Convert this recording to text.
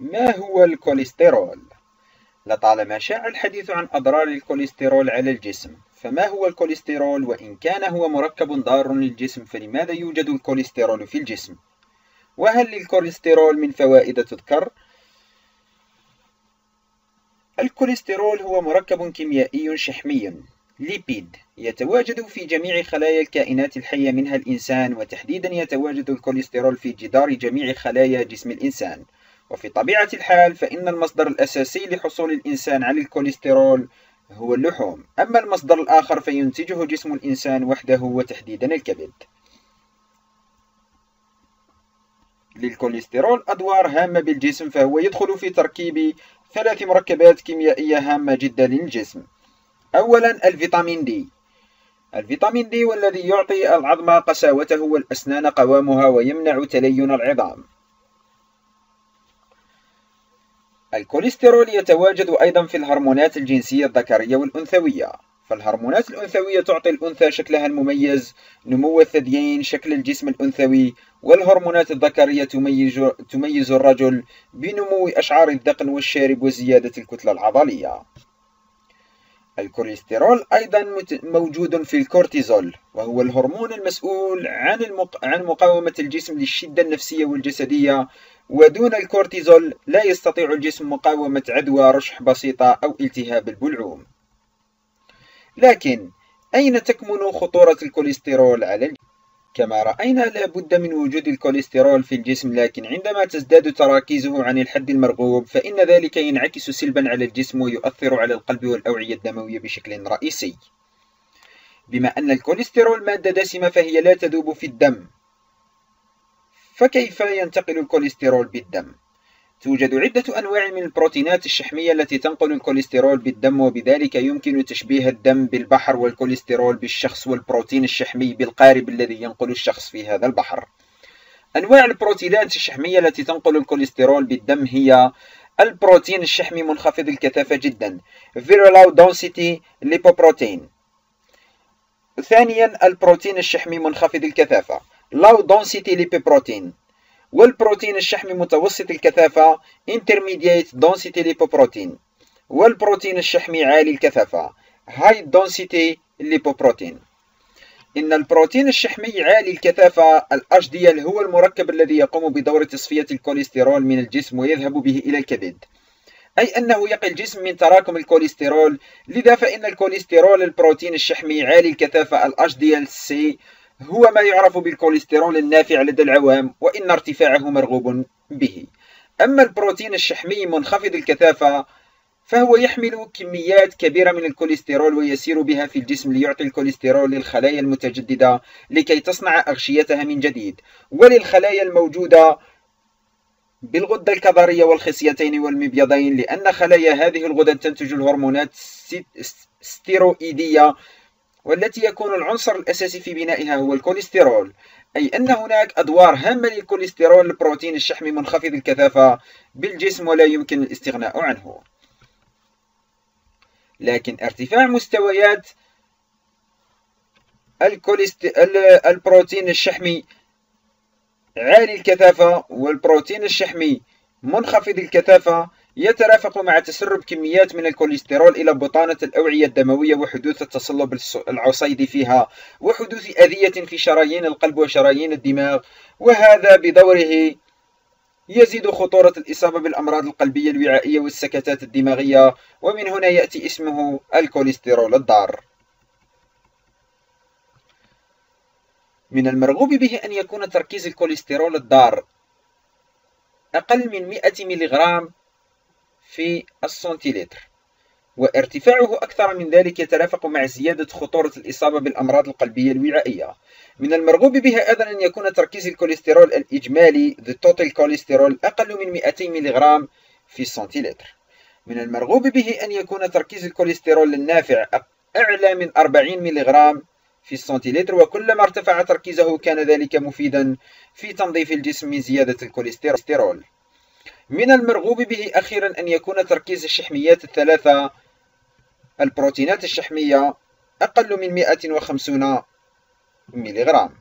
ما هو الكوليسترول؟ لطالما شاع الحديث عن أضرار الكوليسترول على الجسم، فما هو الكوليسترول؟ وإن كان هو مركب ضار للجسم، فلماذا يوجد الكوليسترول في الجسم؟ وهل للكوليسترول من فوائد تذكر؟ الكوليسترول هو مركب كيميائي شحمي ليبيد يتواجد في جميع خلايا الكائنات الحية منها الإنسان، وتحديدا يتواجد الكوليسترول في جدار جميع خلايا جسم الإنسان. وفي طبيعة الحال فإن المصدر الأساسي لحصول الإنسان على الكوليسترول هو اللحوم، أما المصدر الآخر فينتجه جسم الإنسان وحده وتحديدا الكبد. للكوليسترول أدوار هامة بالجسم، فهو يدخل في تركيب 3 مركبات كيميائية هامة جدا للجسم. أولا الفيتامين دي. الفيتامين دي والذي يعطي العظم قساوته والأسنان قوامها ويمنع تلين العظام. الكوليسترول يتواجد أيضا في الهرمونات الجنسية الذكرية والأنثوية، فالهرمونات الأنثوية تعطي الأنثى شكلها المميز، نمو الثديين، شكل الجسم الأنثوي، والهرمونات الذكرية تميز الرجل بنمو أشعار الذقن والشارب وزيادة الكتلة العضلية. الكوليسترول أيضا موجود في الكورتيزول، وهو الهرمون المسؤول عن مقاومة الجسم للشدة النفسية والجسدية، ودون الكورتيزول لا يستطيع الجسم مقاومة عدوى رشح بسيطة أو التهاب البلعوم. لكن أين تكمن خطورة الكوليسترول على الجسم؟ كما رأينا لا بد من وجود الكوليسترول في الجسم، لكن عندما تزداد تراكيزه عن الحد المرغوب فإن ذلك ينعكس سلبا على الجسم ويؤثر على القلب والأوعية الدموية بشكل رئيسي. بما أن الكوليسترول مادة دسمة فهي لا تذوب في الدم، فكيف ينتقل الكوليسترول بالدم؟ توجد عدة أنواع من البروتينات الشحمية التي تنقل الكوليسترول بالدم، وبذلك يمكن تشبيه الدم بالبحر والكوليسترول بالشخص والبروتين الشحمي بالقارب الذي ينقل الشخص في هذا البحر. أنواع البروتينات الشحمية التي تنقل الكوليسترول بالدم هي البروتين الشحمي منخفض الكثافة جدا Very Low Density Lipoprotein. ثانيا البروتين الشحمي منخفض الكثافة Low Density Lipoprotein. والبروتين الشحمي متوسط الكثافة Intermediate Density Lipoprotein. والبروتين الشحمي عالي الكثافة High Density Lipoprotein. إن البروتين الشحمي عالي الكثافة ال HDL هو المركب الذي يقوم بدور تصفية الكوليسترول من الجسم ويذهب به إلى الكبد، أي أنه يقي الجسم من تراكم الكوليسترول. لذا فإن الكوليسترول البروتين الشحمي عالي الكثافة ال HDL-C هو ما يعرف بالكوليسترول النافع لدى العوام، وإن ارتفاعه مرغوب به. أما البروتين الشحمي منخفض الكثافة فهو يحمل كميات كبيرة من الكوليسترول ويسير بها في الجسم ليعطي الكوليسترول للخلايا المتجددة لكي تصنع أغشيتها من جديد، وللخلايا الموجودة بالغدة الكظرية والخصيتين والمبيضين، لأن خلايا هذه الغدد تنتج الهرمونات ستيروئيدية، والتي يكون العنصر الأساسي في بنائها هو الكوليسترول، أي أن هناك أدوار هامة للكوليسترول البروتين الشحمي منخفض الكثافة بالجسم ولا يمكن الاستغناء عنه. لكن ارتفاع مستويات البروتين الشحمي عالي الكثافة والبروتين الشحمي منخفض الكثافة يترافق مع تسرب كميات من الكوليسترول إلى بطانة الأوعية الدموية وحدوث التصلب العصيدي فيها وحدوث أذية في شرايين القلب وشرايين الدماغ، وهذا بدوره يزيد خطورة الإصابة بالأمراض القلبية الوعائية والسكتات الدماغية، ومن هنا يأتي اسمه الكوليسترول الضار. من المرغوب به أن يكون تركيز الكوليسترول الضار أقل من 100 ملغ في السنتيلتر، وارتفاعه أكثر من ذلك يترافق مع زيادة خطورة الإصابة بالأمراض القلبية الوعائية. من المرغوب به أيضا أن يكون تركيز الكوليسترول الإجمالي The Total Cholesterol أقل من 200 ملغ في السنتيلتر. من المرغوب به أن يكون تركيز الكوليسترول النافع أعلى من 40 ملغ في السنتيلتر، وكلما ارتفع تركيزه كان ذلك مفيدا في تنظيف الجسم من زيادة الكوليسترول. من المرغوب به أخيرا أن يكون تركيز الشحميات الثلاثة البروتينات الشحمية أقل من 150 ملغ.